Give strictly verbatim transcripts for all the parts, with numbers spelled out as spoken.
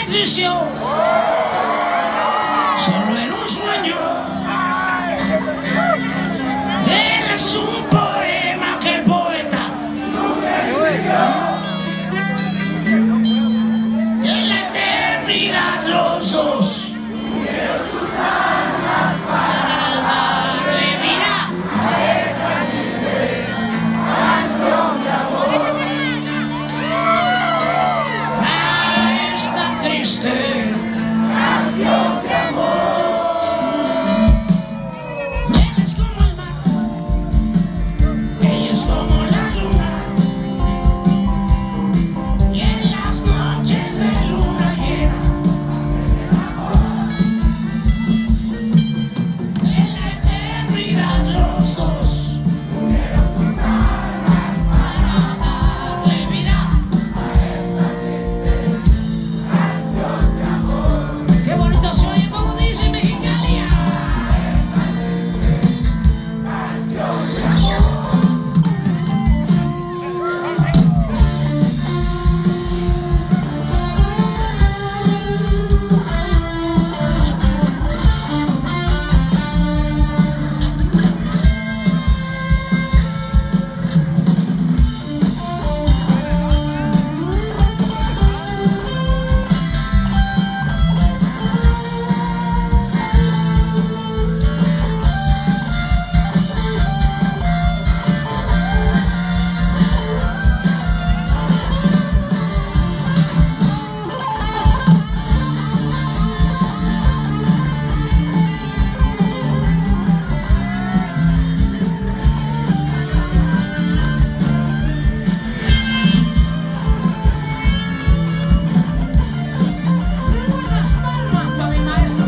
existió, solo era un sueño. Él es un poema que el poeta en la eternidad los dos unieron sus almas para darle vida a esta triste canción de amor. A esta triste canción de amor. Él es como el mar, ella es como la luna, y en las noches de luna llena en la eternidad los dos unieron sus almas para darle vida a esta triste canción de amor. Qué bonito se oye, como dice Mexicali. Canción de amor. Muchas palmas para mi maestro.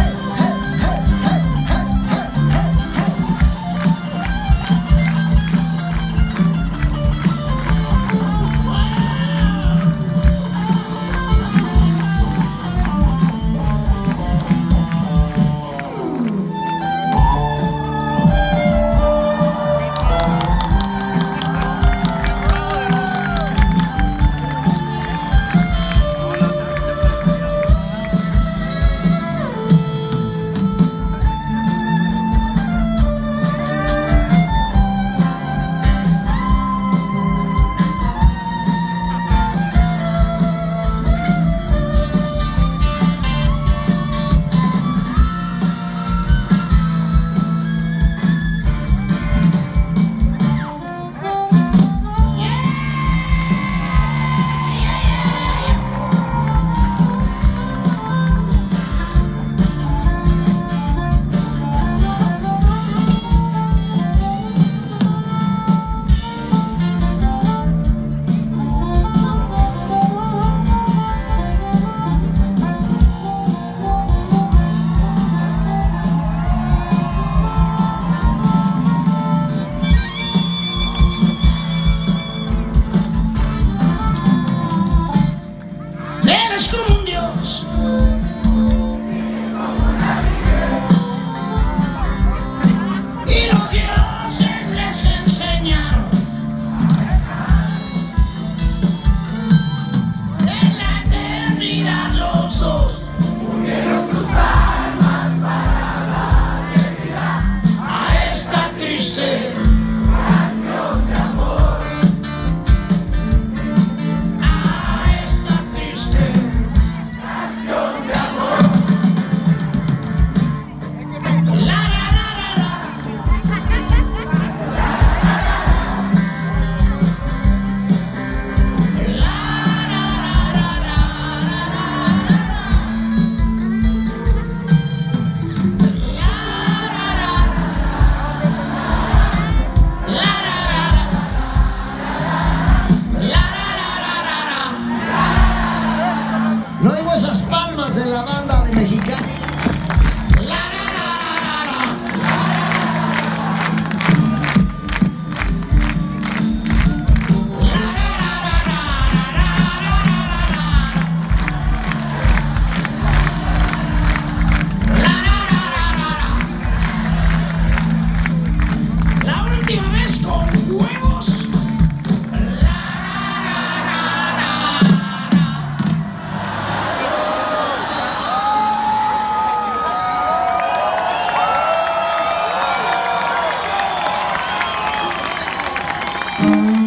Eres como un dios, y los dioses les enseñaron en la eternidad los dos unieron sus almas para darle vida a esta triste canción de amor. A esta triste canción de amor. La la la la la. No digo esas palmas de la banda de Mexicali. La última vez con huevos. La, la, la, la, la. Thank